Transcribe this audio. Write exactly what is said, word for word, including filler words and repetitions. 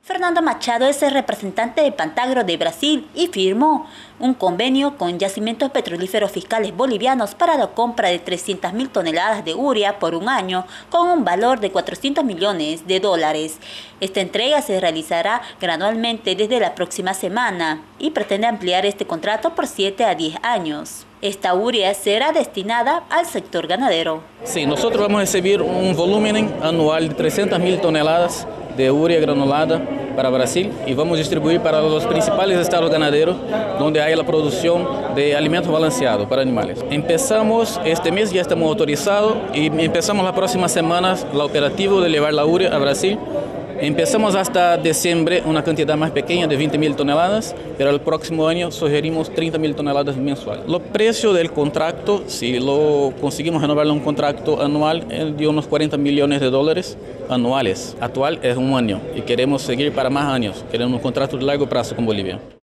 Fernando Machado es el representante de Pantagro de Brasil y firmó un convenio con Yacimientos Petrolíferos Fiscales Bolivianos para la compra de trescientas mil toneladas de urea por un año con un valor de cuatrocientos millones de dólares. Esta entrega se realizará gradualmente desde la próxima semana y pretende ampliar este contrato por siete a diez años. Esta urea será destinada al sector ganadero. Sí, nosotros vamos a recibir un volumen anual de trescientas mil toneladas de urea granulada para Brasil y vamos a distribuir para los principales estados ganaderos donde hay la producción de alimentos balanceados para animales. Empezamos este mes, ya estamos autorizados y empezamos las próximas semanas el operativo de llevar la urea a Brasil. Empezamos hasta diciembre una cantidad más pequeña de veinte mil toneladas, pero el próximo año sugerimos treinta mil toneladas mensuales. Los precios del contrato, si lo conseguimos renovar un contrato anual, es de unos cuarenta millones de dólares anuales. Actual es un año y queremos seguir para más años. Queremos un contrato de largo plazo con Bolivia.